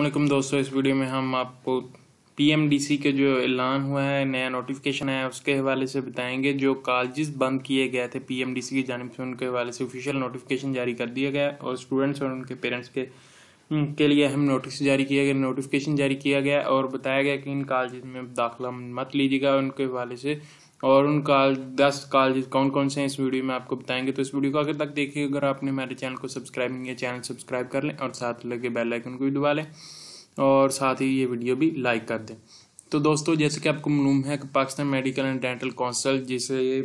वालेकुम दोस्तों, इस वीडियो में हम आपको पीएमडीसी के जो ऐलान हुआ है, नया नोटिफिकेशन है, उसके हवाले से बताएंगे। जो कॉलेजेस बंद किए गए थे पीएमडीसी की जानिब से, उनके हवाले से ऑफिशियल नोटिफिकेशन जारी कर दिया गया और स्टूडेंट्स और उनके पेरेंट्स के लिए अहम नोटिफिकेशन जारी किया गया और बताया गया कि इन कॉलेज में दाखिला मत लीजिएगा उनके हवाले से। और उन 10 कॉलेज कौन कौन से हैं इस वीडियो में आपको बताएंगे, तो इस वीडियो को आगे तक देखिए। अगर आपने हमारे चैनल को सब्सक्राइब नहीं किया, चैनल सब्सक्राइब कर लें और साथ लगे बेल आइकन को भी दबा लें और साथ ही ये वीडियो भी लाइक कर दें। तो दोस्तों, जैसे कि आपको मालूम है कि Pakistan medical and dental council, जिसे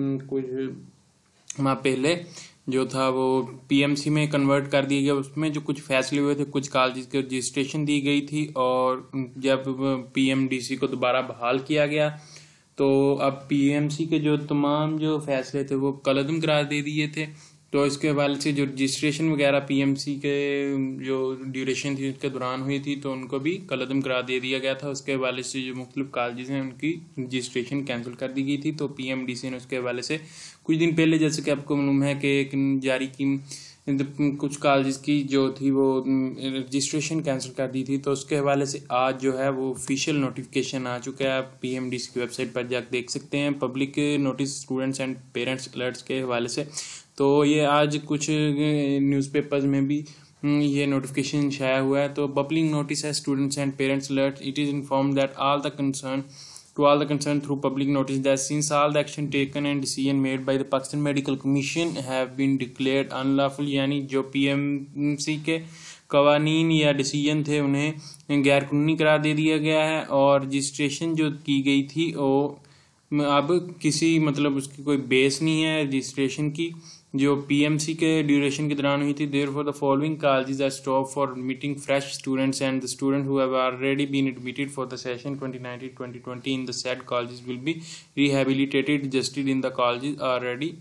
कुछ माह पहले जो था वो पीएमसी में कन्वर्ट कर दिया गया, उसमें जो कुछ फैसले हुए थे, कुछ कॉलेज की रजिस्ट्रेशन दी गई थी और जब पीएमडीसी को दोबारा बहाल किया गया तो अब पीएमसी के जो तमाम जो फैसले थे वो कलअदम करार दे दिए थे। तो इसके हवाले से जो रजिस्ट्रेशन वगैरह पीएमसी के जो ड्यूरेशन थी उसके दौरान हुई थी, तो उनको भी कलअदम करार दे दिया गया था। उसके हवाले से जो मुख्तलिफ कॉलेजेस हैं उनकी रजिस्ट्रेशन कैंसिल कर दी गई थी। तो पीएमडीसी ने उसके हवाले से कुछ दिन पहले, जैसे कि आपको मालूम है कि एक जारी की कुछ कॉलेज की जो थी वो रजिस्ट्रेशन कैंसिल कर दी थी। तो उसके हवाले से आज जो है वो ऑफिशियल नोटिफिकेशन आ चुका है। आप पीएमडीसी की वेबसाइट पर जाकर देख सकते हैं, public notice students and parents alerts के हवाले से। तो ये आज कुछ न्यूज़पेपर्स में भी ये नोटिफिकेशन शाया हुआ है। तो पब्लिक नोटिस है students and parents alert, it is inform that all the concern through public notice that since all the action taken and decision made by the Pakistan Medical Commission have been declared unlawful, यानी जो PMC के कवानीन या decision थे उन्हें गैर कानूनी करार दे दिया गया है और रजिस्ट्रेशन जो की गई थी वो अब किसी उसकी कोई बेस नहीं है रजिस्ट्रेशन की, जो पीएमसी के ड्यूरेशन के दौरान हुई थी। Therefore, the following colleges are stopped for admitting fresh students, and the students who have already been admitted for the session 2019-2020 in the said colleges will be rehabilitated, adjusted in the colleges already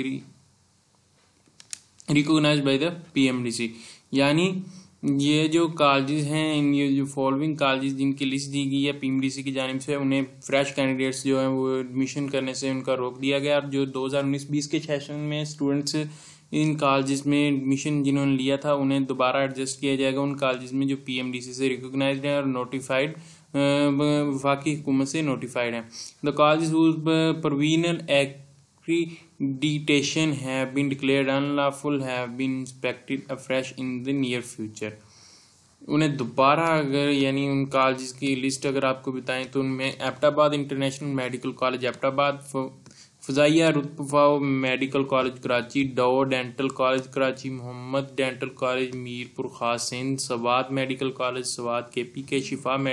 recognized by the PMDC। यानी ये जो colleges हैं, ये जो following colleges जिनकी list दी गई है पीएमडीसी की जानिब से, उन्हें फ्रेश कैंडिडेट्स जो हैं वो एडमिशन करने से उनका रोक दिया गया। और जो 2019-20 के सेशन में स्टूडेंट्स इन कॉलेजेस में एडमिशन जिन्होंने लिया था उन्हें दोबारा एडजस्ट किया जाएगा उन कॉलेजेस में जो पीएमडीसी से रिकॉग्नाइज्ड हैं और नोटिफाइड वफाकी हुकूमत से नोटिफाइड हैं। The colleges whose provisional accreditation have been declared unlawful have been inspected afresh in the near future। उन्हें दोबारा अगर यानी उन कॉलेज की लिस्ट अगर आपको बताएं तो उनमें Abbottabad international medical college Abbottabad, Fazaia Ruth Pfau medical college Karachi, Dow dental college Karachi, Mohammad dental college Mirpur Khas Sindh, Swat medical college Swat KPK,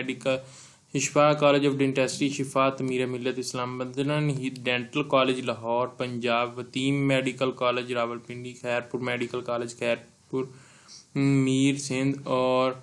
Shifa college of dentistry Shifa Tameer Millat Islamabad, dental college Lahore Punjab, Wateem medical college Rawalpindi, Khairpur medical college Khairpur Mir Sindh और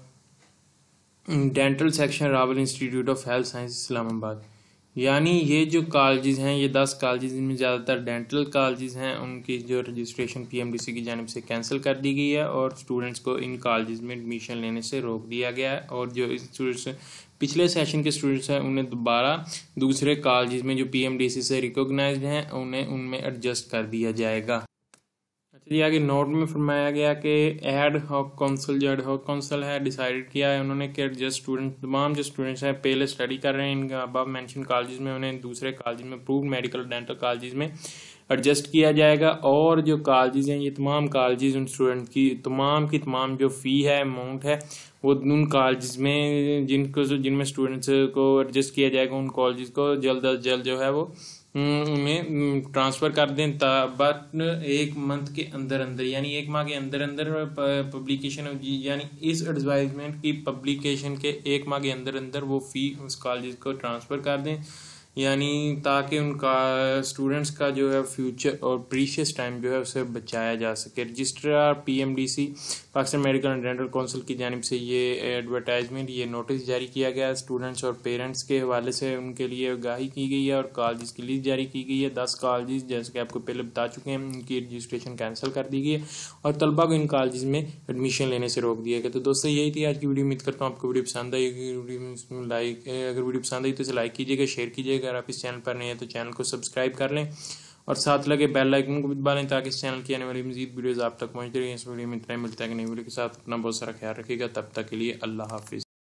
dental section Rawal institute of health science Islamabad. यानी ये जो कॉलेजेस हैं, ये 10 कॉलेजेस में ज़्यादातर dental colleges हैं, उनकी जो रजिस्ट्रेशन पीएमडीसी की जानिब से कैंसिल कर दी गई है और स्टूडेंट्स को इन कॉलेजेस में एडमिशन लेने से रोक दिया गया है। और जो स्टूडेंट्स पिछले सेशन के स्टूडेंट्स हैं उन्हें दोबारा दूसरे कॉलेजेस में जो पीएमडीसी से रिकॉग्नाइज्ड हैं उन्हें उनमें एडजस्ट कर दिया जाएगा। अच्छा जी, आगे नोट में फरमाया गया कि एड हॉक काउंसिल है डिसाइडेड किया है उन्होंने कि एडजस्ट स्टूडेंट्स, तमाम जो स्टूडेंट्स हैं पहले स्टडी कर रहे हैं इनका अबव मेंशन कॉलेजेस में, उन्हें दूसरे कॉलेज में अप्रूव्ड मेडिकल डेंटल कॉलेजेस में एडजस्ट किया जाएगा। और जो कॉलेजेस हैं, ये तमाम कॉलेजेस उन स्टूडेंट की तमाम जो फ़ी है, अमाउंट है, वो उन कॉलेजेस में जिनमें स्टूडेंट्स को एडजस्ट किया जाएगा, उन कॉलेजेस को जल्द अज जल्द जो है वो उन्हें ट्रांसफ़र कर दें। बट 1 मंथ के अंदर यानी 1 माह के अंदर पब्लिकेशन, यानी इस एडवर्टाइजमेंट की पब्लिकेशन के 1 माह के अंदर वो फ़ी उस कॉलेज को ट्रांसफ़र कर दें, यानी ताकि उनका स्टूडेंट्स का जो है फ्यूचर और प्रीशियस टाइम जो है उसे बचाया जा सके। Registrar PMDC Pakistan medical and dental council की जानिब से ये एडवर्टाइजमेंट, ये नोटिस जारी किया गया है स्टूडेंट्स और पेरेंट्स के हवाले से, उनके लिए आगाही की गई है और कॉलेज की लिस्ट जारी की गई है। 10 कॉलेज जैसे कि आपको पहले बता चुके हैं, उनकी रजिस्ट्रेशन कैंसिल कर दी गई है और तलबा को इन कॉलेज में एडमिशन लेने से रोक दिया गया। तो दोस्तों, यही थी आज की वीडियो। उम्मीद करता हूँ आपको वीडियो पसंद आई। अगर वीडियो पसंद आई तो इसे लाइक कीजिएगा, शेयर कीजिएगा। अगर आप इस चैनल पर नए हैं तो चैनल को सब्सक्राइब कर लें और साथ लगे बेल आइकन को भी दबा लें ताकि इस चैनल की आने वाली मजीद वीडियोस आप तक पहुंचती रहें। इस वीडियो में इतना ही, मिलता है कि नई वीडियो के साथ। अपना बहुत सारा ख्याल रखिएगा। तब तक के लिए अल्लाह हाफिज़।